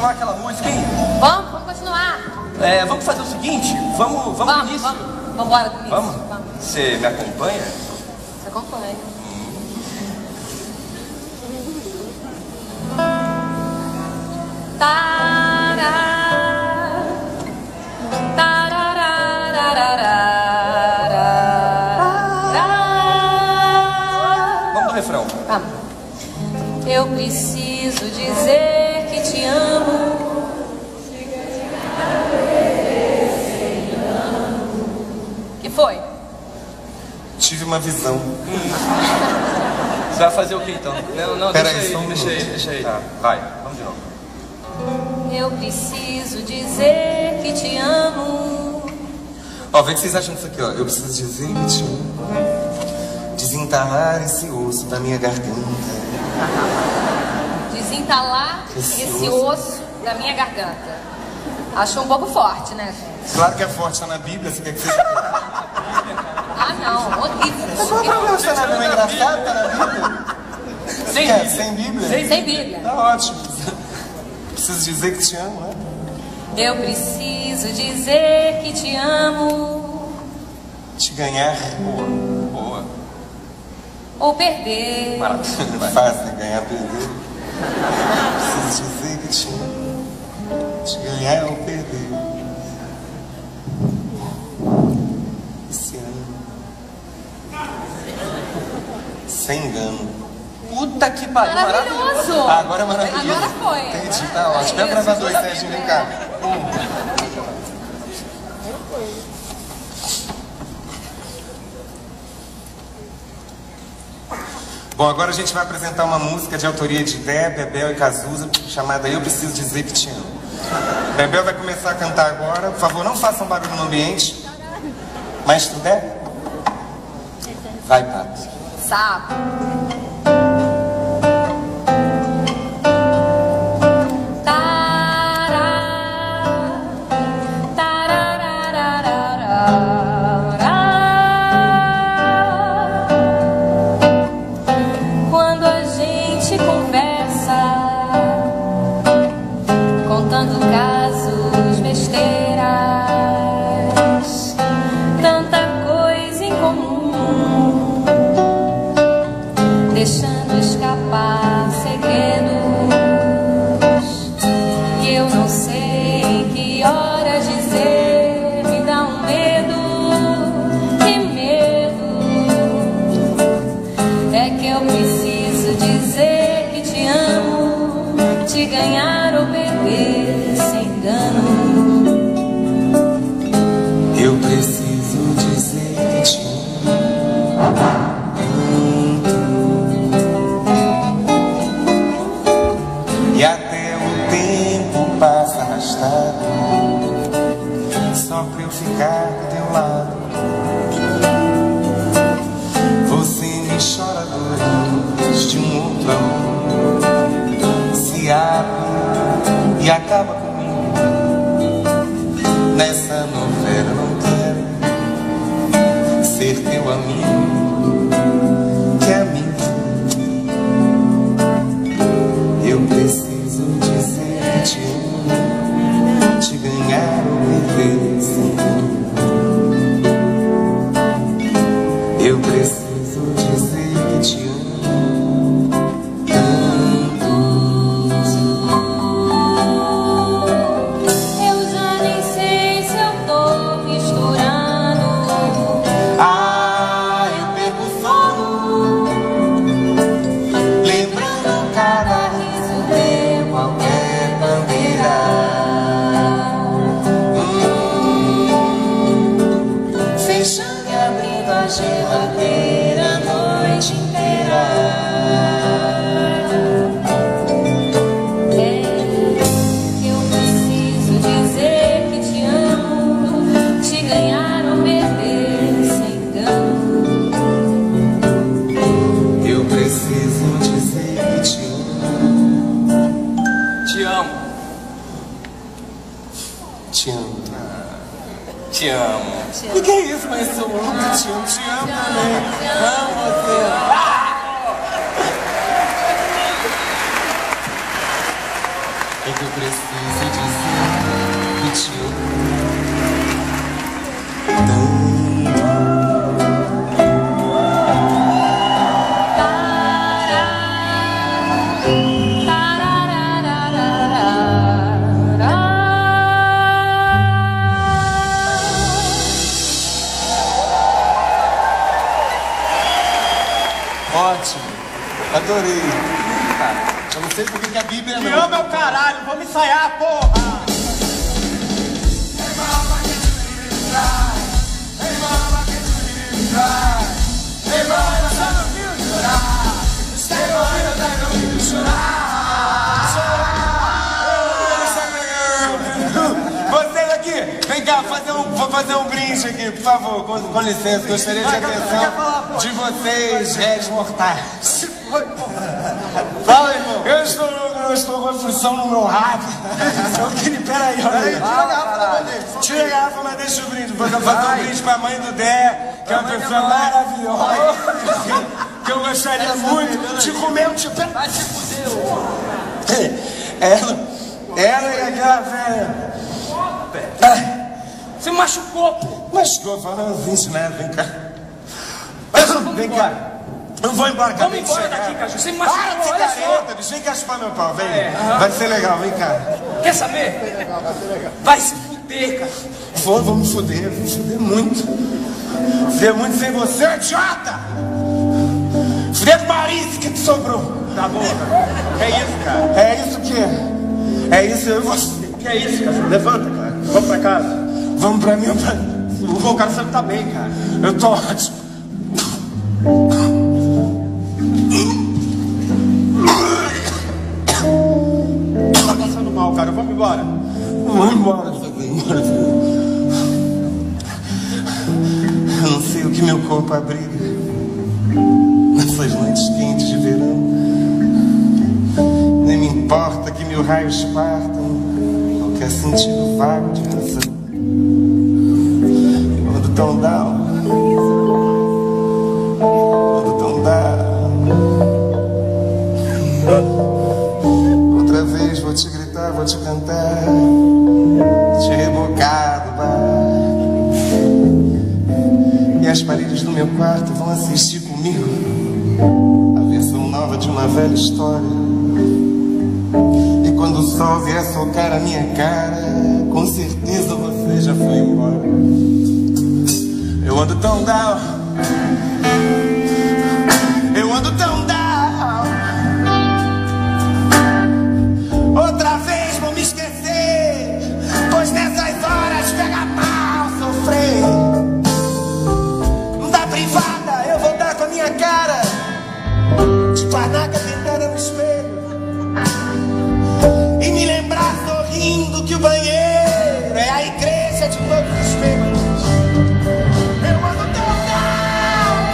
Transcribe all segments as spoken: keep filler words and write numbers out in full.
continuar aquela música, hein? Vamos, vamos continuar. É, vamos fazer o seguinte, vamos, vamos, Vamos, pro início. vamos. Vamos embora do início. Vamos? Você me acompanha? Você acompanha. Tará, tararararararará. Vamos do refrão. Vamos. Eu preciso dizer que te amo. Que foi? Tive uma visão. Você vai fazer o que então? Não, não, Pera deixa aí, aí, só um deixa aí, minuto. deixa aí. Tá, vai, vamos de novo. Eu preciso dizer que te amo. Ó, vê o que vocês acham disso aqui, ó. Eu preciso dizer que te amo. Desentalar esse osso da minha garganta. Desentalar Esse esse osso. osso da minha garganta. Achou um pouco forte, né, gente? Claro que é forte, tá na Bíblia, você quer que seja. Ah, não, horrível. Mas qual é o problema? Você tá na Bíblia, é engraçado, tá na Bíblia? Sem Quer? Bíblia. Sem Bíblia? Sem, sem Bíblia. Tá ótimo. Preciso dizer que te amo, né? Eu preciso dizer que te amo. Te ganhar. Boa, boa. Ou perder. Maravilha. Vai. Fácil, ganhar, perder. Preciso dizer que te amo. Te ganhar ou perder. Esse ano. Sem engano. Puta que pariu, maravilhoso. Maravilhoso. Ah, agora é maravilhoso. Agora foi. Entendi, tá ótimo. Pega o gravador aí, Sérgio, vem cá. Um. Bom, agora a gente vai apresentar uma música de autoria de Dé, Bebel e Cazuza, chamada Eu Preciso Dizer Que Te Amo. Bebel vai começar a cantar agora. Por favor, não façam barulho no ambiente. Maestro Dé? Vai, Pato. Sapo. Quando a gente conversa, contando casos, besteiras, tanta coisa em comum, deixando escapar segredos que eu não sei em que hora dizer. Me dá um medo, que medo. É que eu preciso dizer que te amo, te ganhar ou perder sem engano. Eu preciso dizer que te amo. E até o tempo passa arrastado, só pra eu ficar do teu lado. Você me chora dores de um outro amor, se abre e acaba comigo. Nessa novela não quero ser teu amigo, que amigo. Eu preciso dizer que te amo, te ganhar ou perder sem dúvida. Eu preciso dizer que te amo tanto. Eu já nem sei se eu tô misturando. Ah, eu perco o sono, lembrando cada riso teu, qualquer bandeira. Hum, fechando e abrindo a geladeira a noite inteira. É que eu preciso dizer que te amo, te ganhar ou perder sem engano. Eu preciso dizer que te amo. Te amo, Te amo. te amo. O que é isso, mas eu amo, te amo, te amo também. Amo você. É que eu preciso Ótimo. Adorei. Eu não sei por que a Bíblia não. Me ama é o caralho, vamos ensaiar, porra! Vocês aqui, vem cá, fazer um, vou fazer um brinde aqui, por favor, com, com licença, gostaria de atenção de vocês, réis mortais. Fala, irmão. Eu estou, eu estou com aflição no meu rabo. Eu queria, peraí, olha aí. Tira a garrafa da mãe dele. Tira a garrafa, mas deixa o brinde. Vou fazer um brinde pra mãe do Dé, que é uma pessoa maravilhosa. Que eu gostaria muito de comer um tipo. Vai se fuder, ô. Ela, ela e aquela velha. Você machucou, pô. Machucou, falando vinte metros, vem cá. Vem cá. Não vou embora, Vamos acabei de embora chegar. daqui, cachorro. Você me Para de machucou, ser olha só. careta, bicho. Vem cá chupar meu pau, vem. É, aham. Vai ser legal, vem cá. Quer saber? Vai se fuder, cara. Vou, vou me fuder, vou me fuder muito. Fuder muito sem você, idiota! Fuder com o Maurício que te sobrou. Tá bom, cara. É isso, cara. É isso que é. É isso, eu e você. Que é isso, cachorro? Levanta, cara. Vamos pra casa. Vamos pra mim ou pra... Pô, cara, você não tá bem, cara. Eu tô ótimo. Tá passando mal, cara. Vamos embora. Vamos embora, vamos embora. Eu não sei o que meu corpo abriga nessas noites quentes de verão. Nem me importa que mil raios partam qualquer sentido vago de razão. Eu ando tão down, ando tão down. Outra vez vou te gritar, vou te cantar, te rebocar do bar. E as paredes do meu quarto vão assistir comigo a versão nova de uma velha história. E quando o sol vier socar a minha cara, com certeza você já foi embora. Eu ando tão down, eu ando tão down. Outra vez vou me esquecer, pois nessas horas pega mal sofrer. Da privada eu vou dar com a minha cara de panaca tentada no espelho e me lembrar sorrindo que o banheiro é a igreja de todos os espelhos. Eu ando tão down,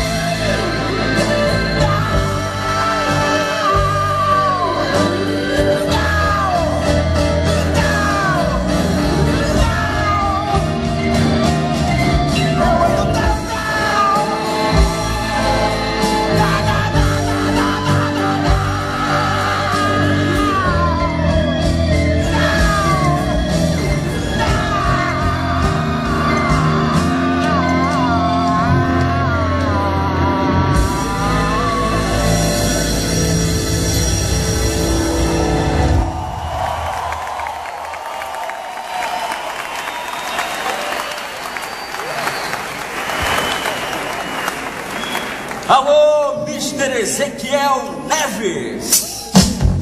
Alô, mister Ezequiel Neves.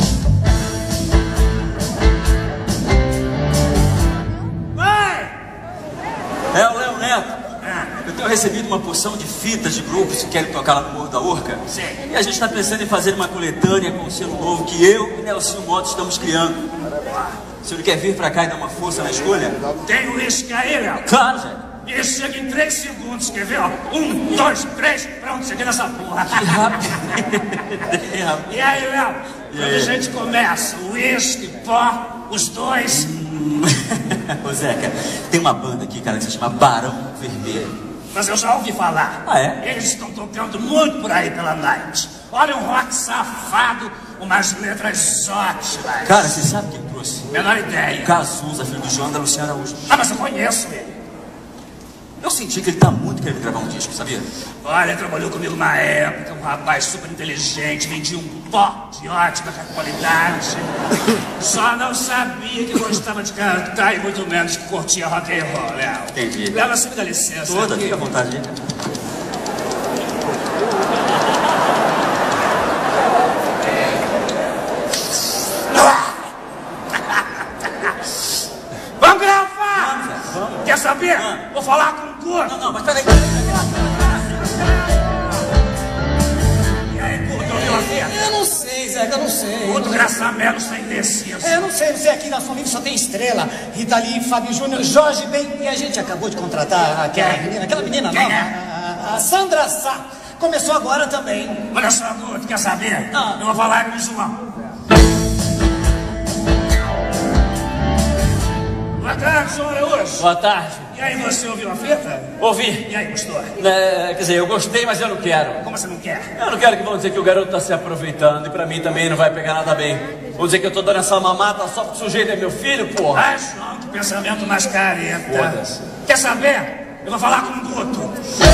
Vai! É o Léo Neto. Eu tenho recebido uma porção de fitas de grupos que querem tocar lá no Morro da Urca. Sim. E a gente está pensando em fazer uma coletânea com o selo novo que eu e Nelson Motos estamos criando. O senhor quer vir pra cá e dar uma força na escolha? Tem o uísque aí, Léo. Claro, Zé. Isso chega em três segundos, quer ver, ó? Um, dois, três, pronto, cheguei nessa porra. E aí, Léo? Quando a gente começa, uísque, pó, os dois. Ô Zeca, tem uma banda aqui, cara, que se chama Barão Vermelho. Mas eu já ouvi falar. Ah, é? Eles estão tocando muito por aí pela night. Olha um rock safado, umas letras ótimas. Cara, você sabe quem trouxe? Menor ideia. Cazuza, filho do João da Luciana Araújo. Ah, mas eu conheço ele. Eu senti que ele tá muito querendo gravar um disco, sabia? Olha, ele trabalhou comigo na época, um rapaz super inteligente, vendia um pó de ótima qualidade. Só não sabia que gostava de cantar e muito menos que curtia rock and roll, Léo. Entendi. Léo, você me dá licença. Toda, aqui. fica à vontade, gente. Eu não sei, Zeca, eu não sei. Outro graçamelo sem descer. É, eu não sei, não sei, aqui na Som Livre só tem Estrela, Rita Lee, Fábio Júnior, Jorge Ben, e a gente acabou de contratar aquela Quem? menina, aquela menina Quem nova, é? a, a Sandra Sá. Começou agora também. Olha só, Guto, quer saber? Ah. Eu vou falar com o João. Boa tarde, senhor Araújo. Boa tarde. E aí, você ouviu a fita? Ouvi. E aí, gostou? É, quer dizer, eu gostei, mas eu não quero. Como você não quer? Eu não quero que vão dizer que o garoto tá se aproveitando e pra mim também não vai pegar nada bem. Vão dizer que eu tô dando essa mamata só porque o sujeito é meu filho, porra. Ai, João, que pensamento mais careta. Foda-se. Quer saber? Eu vou falar com o Guto.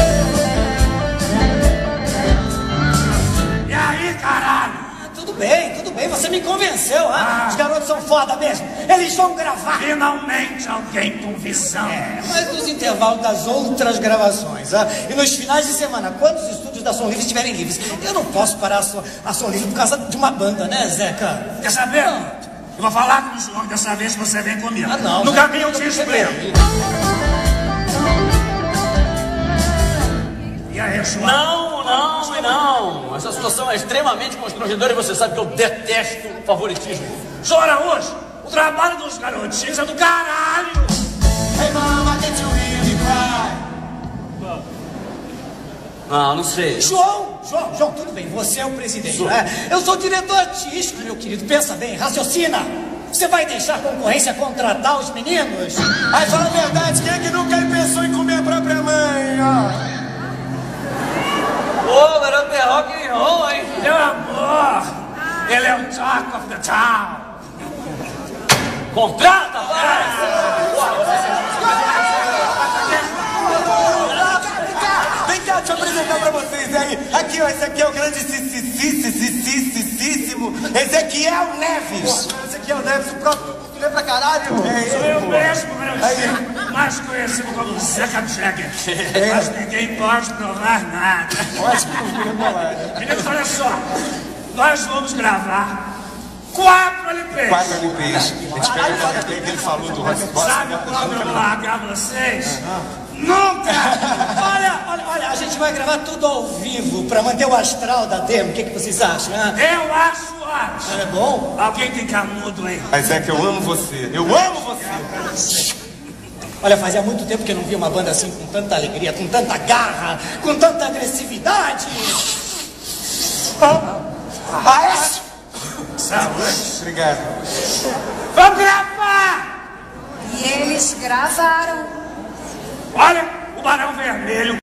E aí, caralho? Tudo bem, tudo bem, você me convenceu, ah. Ah. Os garotos são foda mesmo. Eles vão gravar. Finalmente alguém com visão. É, mas nos intervalos das outras gravações, ah, e nos finais de semana, quando os estúdios da Som Livre estiverem livres, eu não posso parar a, so, a Som Livre por causa de uma banda, né, Zeca? Quer saber? Eu vou falar com o João dessa vez você vem comigo. Ah, não. No Zeca, caminho eu te explico. E aí, João? Não, não e não. Essa situação é extremamente constrangedora e você sabe que eu detesto favoritismo. Senhor Araújo, o trabalho dos garotinhos é do caralho. Hey mama, can't you hear me cry? Ah, não sei. João, João, João, tudo bem, você é o presidente, Sou. né? Eu sou o diretor artístico, meu querido, pensa bem, raciocina. Você vai deixar a concorrência contratar os meninos? Aí fala a verdade, quem é que nunca pensou em comer a própria mãe, ó? Ô, garoto é rock and roll, hein? Meu amor, ele é o Talk of the Town. Contrata, vai! Vem cá, deixa eu apresentar pra vocês aí. Aqui, ó, esse aqui é o grande cicicicicicíssimo Ezequiel Neves. Ezequiel Neves, o próprio. Tu lê pra caralho? É Sou ele, eu pô. mesmo, meu mais conhecido como Zeca Jagger. Mas ninguém pode provar nada. Meninos, olha só. Nós vamos gravar quatro L Ps. Quatro L Ps. A gente pega aquele L P que ele falou do Rock Boss. Sabe quando eu vou largar vocês? Nunca! Olha, olha, olha, a gente vai gravar tudo ao vivo pra manter o astral da demo. O que, que vocês acham? Hein? Eu acho ótimo. É bom? Alguém tem canudo aí? Mas é que eu amo você. Eu amo você. Olha, fazia muito tempo que eu não via uma banda assim com tanta alegria, com tanta garra, com tanta agressividade. Ah, é? Saúde. Obrigado. Vamos gravar! E eles gravaram. Olha, o Barão Vermelho